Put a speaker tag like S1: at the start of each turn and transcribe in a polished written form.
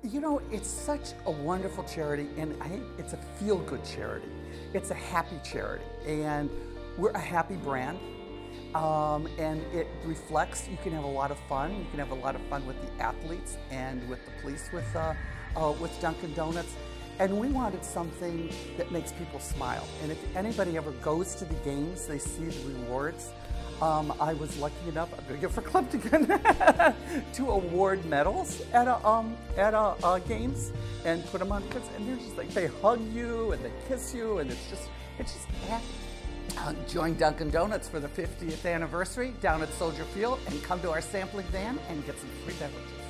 S1: You know, it's such a wonderful charity, and I think it's a feel-good charity. It's a happy charity, and we're a happy brand, and it reflects. You can have a lot of fun. You can have a lot of fun with the athletes and with the police with Dunkin' Donuts. And we wanted something that makes people smile. And if anybody ever goes to the games, they see the rewards. I was lucky enough, I'm gonna get for Clepticon, to award medals at games and put them on kids, and they're just like, they hug you and they kiss you, and it's just join Dunkin' Donuts for the 50th anniversary down at Soldier Field, and come to our sampling van and get some free beverages.